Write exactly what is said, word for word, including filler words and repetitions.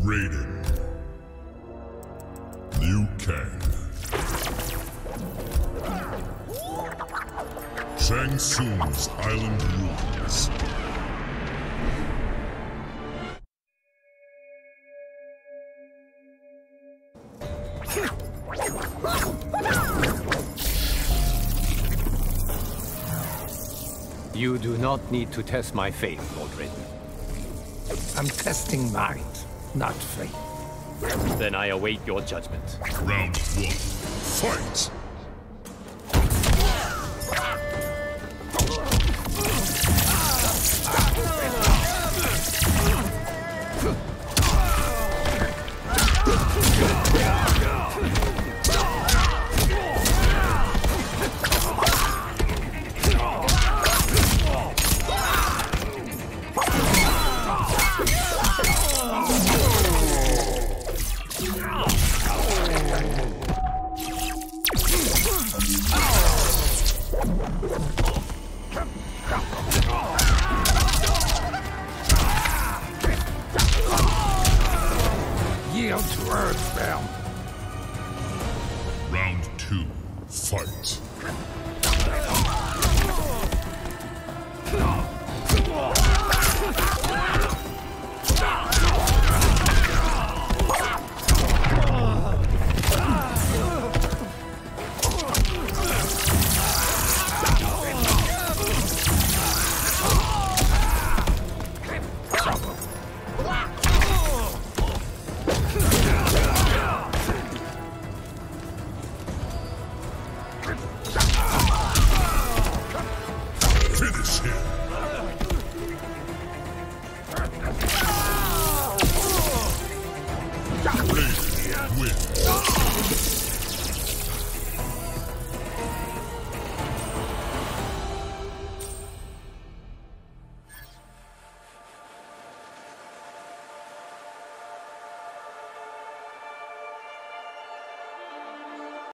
Raiden. Liu Kang. Shang Tsung's Island Ruins. You do not need to test my faith, Lord Raiden. I'm testing mind, not faith. Then I await your judgment. Round one. Fight! Yield to Earthbound. Round two. Fight! Finish him! Raiden wins.